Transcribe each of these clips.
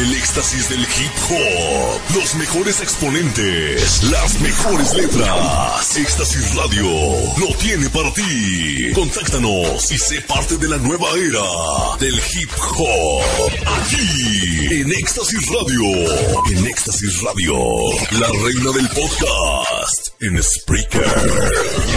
El éxtasis del hip hop. Los mejores exponentes. Las mejores letras. Éxtasis Radio lo tiene para ti. Contáctanos y sé parte de la nueva era del hip hop. Aquí en Éxtasis Radio. En Éxtasis Radio. La reina del podcast. En Spreaker.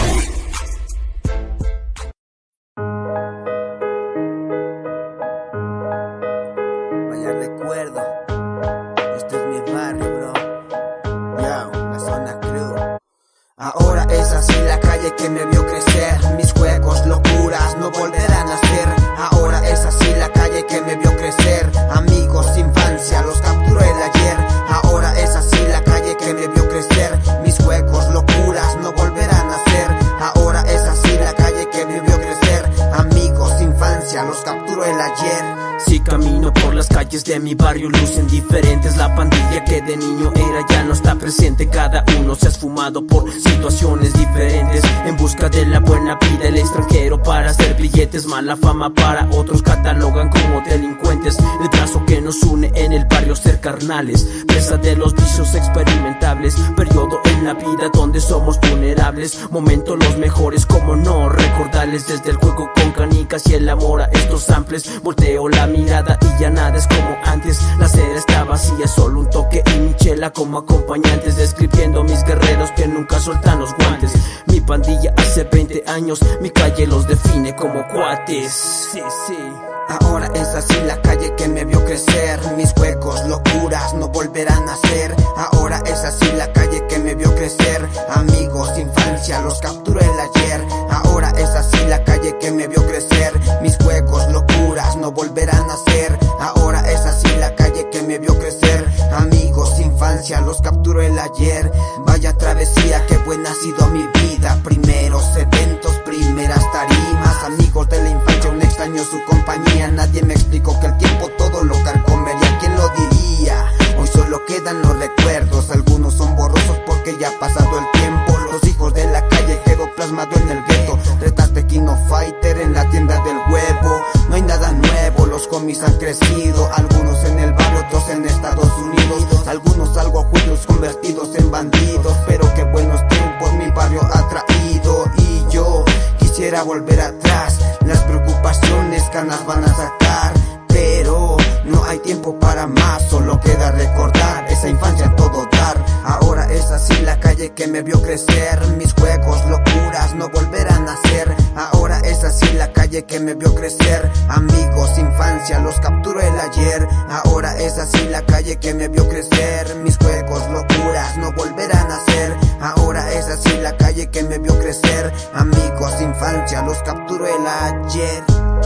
Ahora es así la calle que me vio crecer. Mis juegos, locuras, no volverán a ser. Ahora es así la calle que me vio crecer. Amigos, infancia, los capturé el ayer. Ahora es así la calle que me vio crecer. Mis juegos, locuras, no volverán a ser. Ahora es así la calle que me vio crecer. Amigos, infancia, los capturó el ayer. Si camino por las calles de mi barrio lucen diferentes. La pandilla que de niño era ya no está presente. Cada uno se ha esfumado por situaciones diferentes. En busca de la buena vida, el extranjero para hacer billetes. Mala fama para otros catalogan como delincuentes. El brazo que nos une en el barrio ser carnales. Presa de los vicios experimentables. Periodo en la vida donde somos vulnerables. Momentos los mejores, como no recordarles. Desde el juego con canicas y el amor a estos samples. Volteo la mirada y ya nada es como antes. La acera está vacía, solo un toque y mi chela como acompañantes. Describiendo mis guerreros que nunca sueltan los guantes. Mi pandilla hace 20 años, mi calle los define como cuates. Sí, sí. Ahora es así la calle que me vio crecer. Mis juegos, locuras, no volverán a ser. Ahora es así la calle que me vio crecer. Amigos, infancia, los capturé el ayer. Ahora es así la calle que me vio crecer. Mis juegos, locuras, no volverán a ser. Ahora es así la calle que me vio crecer. Amigos, infancia, los capturó el ayer. Vaya travesía, qué buena ha sido mi vida. Primeros eventos, primeras tarimas. Amigos de la infancia, un extraño su compañía. Nadie me explicó que el tiempo todo lo carcomería. ¿Quién lo diría? Hoy solo quedan los recuerdos. Algunos son borrosos porque ya ha pasado el tiempo. Los hijos de la calle quedó plasmado en el gueto. Retas de Kino Fighter en la tienda del huevo. No hay nada nuevo, los homies han crecido. Algunos en el barrio, otros en Estados Unidos. Algunos algo juicios convertidos en bandidos. Pero qué buenos tiempos mi barrio ha traído. Y yo quisiera volver atrás. Las preocupaciones canas van a sacar. Pero no hay tiempo para más, solo queda recordar esa infancia a todo dar. Ahora es así la calle que me vio crecer. Mis juegos, locuras, no volverán a ser. Ahora es así la calle que me vio crecer. Amigos, infancia, los capturó el ayer. Ahora es así la calle que me vio crecer. Mis juegos, locuras, no volverán a ser. Ahora es así la calle que me vio crecer. Amigos, infancia, los capturó el ayer.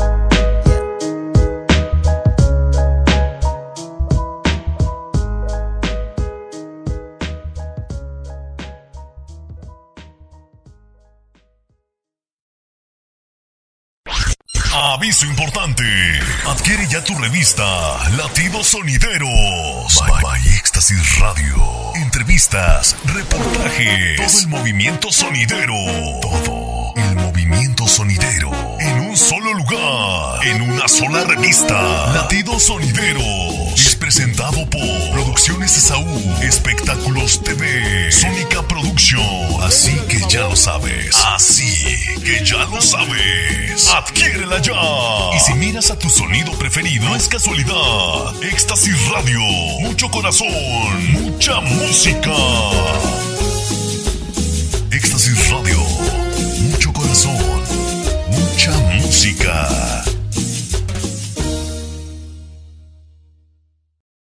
Aviso importante. Adquiere ya tu revista Latidos Sonideros. By Éxtasis Radio. Entrevistas, reportajes. Todo el movimiento sonidero. Todo el movimiento sonidero. En un solo lugar. En una sola revista. Latidos Sonideros. Es presentado por Producciones Esaú. Espectáculos TV. Sónica Production. Así que ya lo sabes. Así que ya lo sabes. Adquiérela ya. Y si miras a tu sonido preferido, no es casualidad. Éxtasis Radio. Mucho corazón. Mucha música. Éxtasis Radio.